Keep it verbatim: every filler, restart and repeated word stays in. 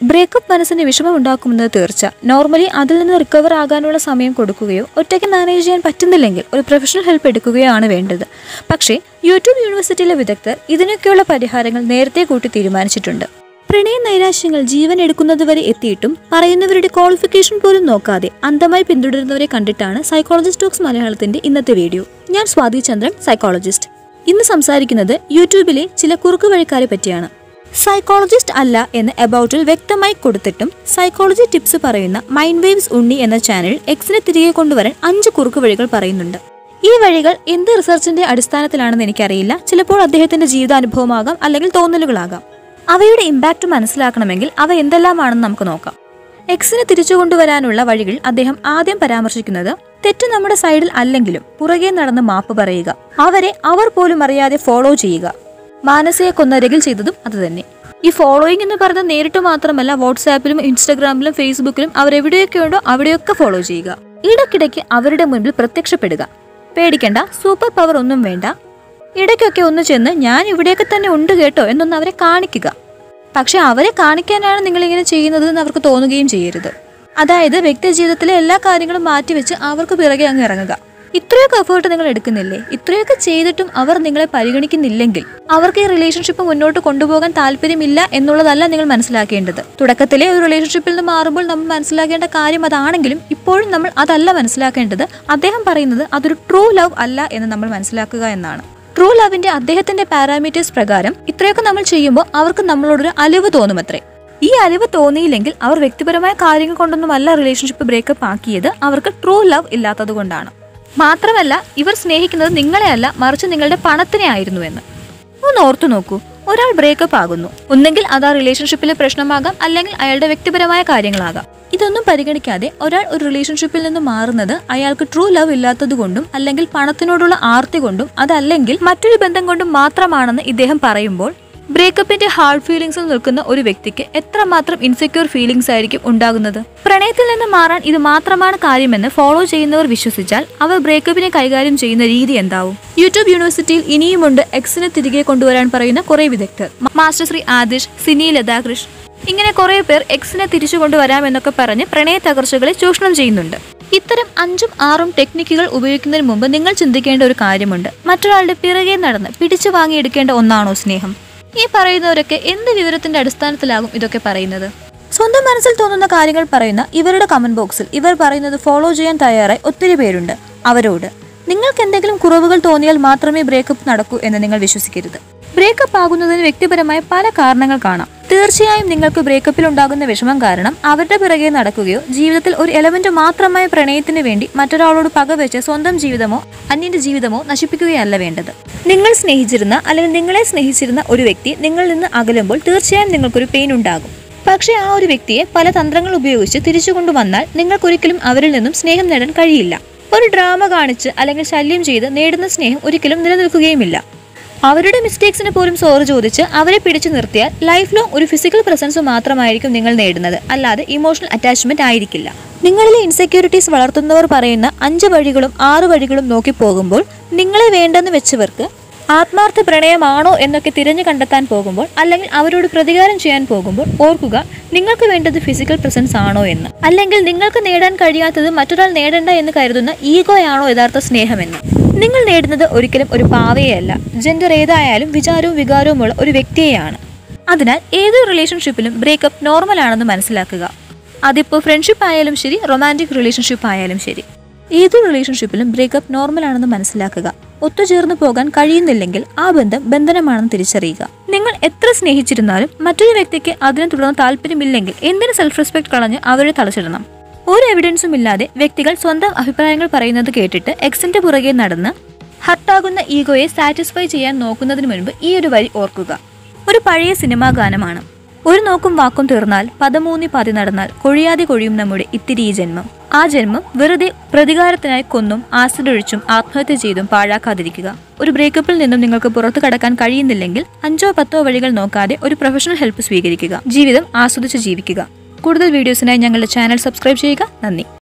Breakup മനസ്സിന് വിഷമം ഉണ്ടാക്കുമെന്നത് തീർച്ച. നോർമലി അതിൽ നിന്ന് റിക്കവർ ആകാനുള്ള സമയം കൊടുക്കുകയോ ഒറ്റയ്ക്ക് മാനേജ് ചെയ്യാൻ പറ്റുന്നില്ലെങ്കിൽ ഒരു പ്രൊഫഷണൽ ഹെൽപ്പ് എടുക്കുകയോ ആണ് വേണ്ടത്. പക്ഷേ യൂട്യൂബ് യൂണിവേഴ്സിറ്റിയിലെ വിദഗ്ധർ ഇതിനൊക്കെയുള്ള പരിഹാരങ്ങൾ നേരത്തെ കൂട്ടി തീരുമാനിച്ചിട്ടുണ്ട്. പ്രണയ നൈരാശ്യങ്ങൾ ജീവൻ എടുക്കുന്നതുവരെ എത്തിയിട്ടും പറയുന്നവരുടെ ക്വാളിഫിക്കേഷൻ പോലും നോക്കാതെ അന്ധമായി പിന്തുടരുന്നവരെ കണ്ടിട്ടാണ് സൈക്കോളജിസ്റ്റ് ടോക്സ് മലയാളത്തിന്റെ ഇന്നത്തെ വീഡിയോ. ഞാൻ സ്വാതി ചന്ദ്രൻ, സൈക്കോളജിസ്റ്റ്. ഇന്ന് സംസാരിക്കുന്നത് യൂട്യൂബിലെ ചില കുറുക്കു വഴിക്കാരെ പറ്റിയാണ്. സൈക്കോളജിസ്റ്റ് അല്ല എന്ന് എബൌട്ടിൽ വ്യക്തമായി കൊടുത്തിട്ടും സൈക്കോളജി ടിപ്സ് പറയുന്ന മൈൻഡ് വേവ്സ് ഉണ്ണി എന്ന ചാനൽ എക്സിനെ തിരികെ കൊണ്ടുവരാൻ അഞ്ച് കുറുക്കു വഴികൾ പറയുന്നുണ്ട്. ഈ വഴികൾ എന്ത് റിസർച്ചിന്റെ അടിസ്ഥാനത്തിലാണെന്ന് എനിക്കറിയില്ല. ചിലപ്പോൾ അദ്ദേഹത്തിന്റെ ജീവിതാനുഭവമാകാം, അല്ലെങ്കിൽ തോന്നലുകളാകാം. അവയുടെ ഇമ്പാക്ട് മനസ്സിലാക്കണമെങ്കിൽ അവ എന്തെല്ലാമാണെന്ന് നമുക്ക് നോക്കാം. എക്സിനെ തിരിച്ചു കൊണ്ടുവരാനുള്ള വഴികൾ അദ്ദേഹം ആദ്യം പരാമർശിക്കുന്നത് തെറ്റ് നമ്മുടെ സൈഡിൽ അല്ലെങ്കിലും പുറകെ നടന്ന് മാപ്പ് പറയുക, അവരെ അവർ പോലും അറിയാതെ ഫോളോ ചെയ്യുക. മാനസയെ കൊന്ന രഗിൽ ചെയ്തതും അത് തന്നെ. ഈ ഫോളോയിങ് എന്ന് പറയുന്നത് നേരിട്ട് മാത്രമല്ല, വാട്സാപ്പിലും ഇൻസ്റ്റഗ്രാമിലും ഫേസ്ബുക്കിലും അവരെവിടെയൊക്കെ ഉണ്ടോ അവിടെയൊക്കെ ഫോളോ ചെയ്യുക. ഇടയ്ക്കിടയ്ക്ക് അവരുടെ മുൻപിൽ പ്രത്യക്ഷപ്പെടുക. പേടിക്കേണ്ട, സൂപ്പർ പവർ ഒന്നും വേണ്ട. ഇടയ്ക്കൊക്കെ ഒന്ന് ചെന്ന് ഞാൻ ഇവിടെയൊക്കെ തന്നെ ഉണ്ട് കേട്ടോ എന്നൊന്ന് അവരെ കാണിക്കുക. പക്ഷെ അവരെ കാണിക്കാനാണ് നിങ്ങളിങ്ങനെ ചെയ്യുന്നതെന്ന് അവർക്ക് തോന്നുകയും ചെയ്യരുത്. അതായത് വ്യക്തി ജീവിതത്തിലെ എല്ലാ കാര്യങ്ങളും മാറ്റിവെച്ച് അവർക്ക് പിറകെ അങ്ങ് ഇറങ്ങുക. ഇത്രയൊക്കെ എഫേർട്ട് നിങ്ങൾ എടുക്കുന്നില്ലേ? ഇത്രയൊക്കെ ചെയ്തിട്ടും അവർ നിങ്ങളെ പരിഗണിക്കുന്നില്ലെങ്കിൽ അവർക്ക് ഈ റിലേഷൻഷിപ്പ് മുന്നോട്ട് കൊണ്ടുപോകാൻ താല്പര്യമില്ല എന്നുള്ളതല്ല നിങ്ങൾ മനസ്സിലാക്കേണ്ടത്. തുടക്കത്തിലെ ഒരു റിലേഷൻഷിപ്പിൽ നിന്ന് മാറുമ്പോൾ നമ്മൾ മനസ്സിലാക്കേണ്ട കാര്യം അതാണെങ്കിലും ഇപ്പോഴും നമ്മൾ അതല്ല മനസ്സിലാക്കേണ്ടത്. അദ്ദേഹം പറയുന്നത് അതൊരു ട്രൂ ലവ് അല്ല എന്ന് നമ്മൾ മനസ്സിലാക്കുക എന്നാണ്. ട്രൂ ലവിന്റെ അദ്ദേഹത്തിന്റെ പാരാമീറ്റേഴ്സ് പ്രകാരം ഇത്രയൊക്കെ നമ്മൾ ചെയ്യുമ്പോൾ അവർക്ക് നമ്മളോടൊരു അലിവ് തോന്നുമത്രേ. ഈ അലിവ് തോന്നിയില്ലെങ്കിൽ അവർ വ്യക്തിപരമായ കാര്യങ്ങൾ കൊണ്ടൊന്നുമല്ല റിലേഷൻഷിപ്പ് ബ്രേക്കപ്പ് ആക്കിയത്, അവർക്ക് ട്രൂ ലവ് ഇല്ലാത്തത് കൊണ്ടാണ്. മാത്രമല്ല ഇവർ സ്നേഹിക്കുന്നത് നിങ്ങളെയല്ല, മറിച്ച് നിങ്ങളുടെ പണത്തിനെ ആയിരുന്നു എന്ന്. ഒന്ന് ഓർത്തു നോക്കൂ. ഒരാൾ ബ്രേക്കപ്പ് ആകുന്നു, ഒന്നെങ്കിൽ അത് ആ റിലേഷൻഷിപ്പിലെ പ്രശ്നമാകാം, അല്ലെങ്കിൽ അയാളുടെ വ്യക്തിപരമായ കാര്യങ്ങളാകാം. ഇതൊന്നും പരിഗണിക്കാതെ ഒരാൾ ഒരു റിലേഷൻഷിപ്പിൽ നിന്ന് മാറുന്നത് അയാൾക്ക് ട്രൂ ലവ് ഇല്ലാത്തത് കൊണ്ടും അല്ലെങ്കിൽ പണത്തിനോടുള്ള ആർത്തി കൊണ്ടും അതല്ലെങ്കിൽ മറ്റൊരു ബന്ധം കൊണ്ടും മാത്രമാണെന്ന് ഇദ്ദേഹം പറയുമ്പോൾ ബ്രേക്കപ്പിന്റെ ഹാർഡ് ഫീലിംഗ്സിൽ നിൽക്കുന്ന ഒരു വ്യക്തിക്ക് എത്രമാത്രം ഇൻസെക്യൂർ ഫീലിംഗ്സ് ആയിരിക്കും ഉണ്ടാകുന്നത്. പ്രണയത്തിൽ നിന്ന് മാറാൻ ഇത് മാത്രമാണ് കാര്യമെന്ന് ഫോളോ ചെയ്യുന്നവർ വിശ്വസിച്ചാൽ അവർ ബ്രേക്കപ്പിനെ കൈകാര്യം ചെയ്യുന്ന രീതി എന്താവും? യൂട്യൂബ് യൂണിവേഴ്സിറ്റിയിൽ ഇനിയുമുണ്ട് എക്സിനെ തിരികെ കൊണ്ടുവരാൻ പറയുന്ന കുറെ വിദഗ്ധർ. മാസ്റ്റർ ശ്രീ adhish, സിനി, ലതാകൃഷ്, ഇങ്ങനെ കുറെ പേർ എക്സിനെ തിരിച്ചു കൊണ്ടുവരാമെന്നൊക്കെ പറഞ്ഞ് പ്രണയ തകർച്ചകളെ ചൂഷണം ചെയ്യുന്നുണ്ട്. ഇത്തരം അഞ്ചും ആറും ടെക്നിക്കുകൾ ഉപയോഗിക്കുന്നതിന് മുമ്പ് നിങ്ങൾ ചിന്തിക്കേണ്ട ഒരു കാര്യമുണ്ട്. മറ്റൊരാളുടെ പിറകെ നടന്ന് പിടിച്ചു വാങ്ങിയെടുക്കേണ്ട ഒന്നാണോ സ്നേഹം? ഈ പറയുന്നവരൊക്കെ എന്ത് വിവരത്തിന്റെ അടിസ്ഥാനത്തിലാകും ഇതൊക്കെ പറയുന്നത്? സ്വന്തം മനസ്സിൽ തോന്നുന്ന കാര്യങ്ങൾ പറയുന്ന ഇവരുടെ കമന്റ് ബോക്സിൽ ഇവർ പറയുന്നത് ഫോളോ ചെയ്യാൻ തയ്യാറായി ഒത്തിരി പേരുണ്ട്. അവരോട് നിങ്ങൾക്ക് എന്തെങ്കിലും കുറവുകൾ തോന്നിയാൽ മാത്രമേ ബ്രേക്കപ്പ് നടക്കൂ എന്ന് നിങ്ങൾ വിശ്വസിക്കരുത്. ബ്രേക്കപ്പ് ആകുന്നതിന് വ്യക്തിപരമായ പല കാരണങ്ങൾ കാണാം. തീർച്ചയായും നിങ്ങൾക്ക് ബ്രേക്കപ്പിൽ ഉണ്ടാകുന്ന വിഷമം കാരണം അവരുടെ പിറകെ നടക്കുകയോ ജീവിതത്തിൽ ഒരു എലമെന്റ് മാത്രമായ പ്രണയത്തിന് വേണ്ടി മറ്റൊരാളോട് പകവെച്ച് സ്വന്തം ജീവിതമോ അന്യന്റെ ജീവിതമോ നശിപ്പിക്കുകയല്ല വേണ്ടത്. നിങ്ങൾ സ്നേഹിച്ചിരുന്ന അല്ലെങ്കിൽ നിങ്ങളെ സ്നേഹിച്ചിരുന്ന ഒരു വ്യക്തി നിങ്ങളിൽ നിന്ന് അകലുമ്പോൾ തീർച്ചയായും നിങ്ങൾക്കൊരു പെയിൻ ഉണ്ടാകും. പക്ഷേ ആ ഒരു വ്യക്തിയെ പല തന്ത്രങ്ങൾ ഉപയോഗിച്ച് തിരിച്ചു കൊണ്ടുവന്നാൽ നിങ്ങൾക്കൊരിക്കലും അവരിൽ നിന്നും സ്നേഹം നേടാൻ കഴിയില്ല. ഒരു ഡ്രാമ കാണിച്ച് അല്ലെങ്കിൽ ശല്യം ചെയ്ത് നേടുന്ന സ്നേഹം ഒരിക്കലും നിലനിൽക്കുകയുമില്ല. അവരുടെ മിസ്റ്റേക്സിന് പോലും സോറി ചോദിച്ച് അവരെ പിടിച്ചു നിർത്തിയാൽ ലൈഫ് ലോങ് ഒരു ഫിസിക്കൽ പ്രസൻസ് മാത്രമായിരിക്കും നിങ്ങൾ നേടുന്നത്, അല്ലാതെ ഇമോഷണൽ അറ്റാച്ച്മെന്റ് ആയിരിക്കില്ല. നിങ്ങളിലെ ഇൻസെക്യൂരിറ്റീസ് വളർത്തുന്നവർ പറയുന്ന അഞ്ച് വഴികളും ആറ് വഴികളും നോക്കി പോകുമ്പോൾ നിങ്ങളെ വേണ്ടെന്ന് വെച്ചവർക്ക് ആത്മാർത്ഥ പ്രണയമാണോ എന്നൊക്കെ തിരഞ്ഞു കണ്ടെത്താൻ പോകുമ്പോൾ അല്ലെങ്കിൽ അവരോട് പ്രതികാരം ചെയ്യാൻ പോകുമ്പോൾ ഓർക്കുക, നിങ്ങൾക്ക് വേണ്ടത് ഫിസിക്കൽ പ്രസൻസ് ആണോ എന്ന്, അല്ലെങ്കിൽ നിങ്ങൾക്ക് നേടാൻ കഴിയാത്തത് മറ്റൊരാൾ നേടേണ്ട എന്ന് കരുതുന്ന ഈഗോയാണോ യഥാർത്ഥ സ്നേഹമെന്ന്. നിങ്ങൾ നേടുന്നത് ഒരിക്കലും ഒരു പാവയെയല്ല, ജെൻഡർ ഏതായാലും വിചാരവും വികാരവുമുള്ള ഒരു വ്യക്തിയെയാണ്. അതിനാൽ ഏതൊരു റിലേഷൻഷിപ്പിലും ബ്രേക്കപ്പ് നോർമൽ ആണെന്ന് മനസ്സിലാക്കുക. അതിപ്പോൾ ഫ്രണ്ട്ഷിപ്പ് ആയാലും ശരി, റൊമാൻറ്റിക് റിലേഷൻഷിപ്പ് ആയാലും ശരി, ഏതൊരു റിലേഷൻഷിപ്പിലും ബ്രേക്കപ്പ് നോർമൽ ആണെന്ന് മനസ്സിലാക്കുക. ഒത്തുചേർന്ന് പോകാൻ കഴിയുന്നില്ലെങ്കിൽ ആ ബന്ധം ബന്ധനമാണെന്ന് തിരിച്ചറിയുക. നിങ്ങൾ എത്ര സ്നേഹിച്ചിരുന്നാലും മറ്റൊരു വ്യക്തിക്ക് അതിനെ തുടർന്ന് താല്പര്യമില്ലെങ്കിൽ എന്തിന് സെൽഫ് റെസ്പെക്ട് കളഞ്ഞ് അവരെ തളച്ചിടണം? ഒരു എവിഡൻസും ഇല്ലാതെ വ്യക്തികൾ സ്വന്തം അഭിപ്രായങ്ങൾ പറയുന്നത് കേട്ടിട്ട് എക്സിന്റെ പുറകെ നടന്ന് ഹർട്ടാകുന്ന ഈഗോയെ സാറ്റിസ്ഫൈ ചെയ്യാൻ നോക്കുന്നതിന് മുൻപ് ഈ ഒരു വരി ഓർക്കുക. ഒരു പഴയ സിനിമാ ഗാനമാണ്. ഒരു നോക്കും വാക്കും തീർന്നാൽ പദമൂന്നി പാതി നടന്നാൽ കൊഴിയാതെ കൊഴിയും നമ്മുടെ ഇത്തിരി ഈ ജന്മം. ആ ജന്മം വെറുതെ പ്രതികാരത്തിനായി കൊന്നും ആസിഡൊഴിച്ചും ആത്മഹത്യ ചെയ്തും പാഴാക്കാതിരിക്കുക. ഒരു ബ്രേക്കപ്പിൽ നിന്നും നിങ്ങൾക്ക് പുറത്തു കടക്കാൻ കഴിയുന്നില്ലെങ്കിൽ അഞ്ചോ പത്തോ വഴികൾ നോക്കാതെ ഒരു പ്രൊഫഷണൽ ഹെൽപ്പ് സ്വീകരിക്കുക. ജീവിതം ആസ്വദിച്ച് ജീവിക്കുക. കൂടുതൽ വീഡിയോസിനായി ഞങ്ങളുടെ ചാനൽ സബ്സ്ക്രൈബ് ചെയ്യുക. നന്ദി.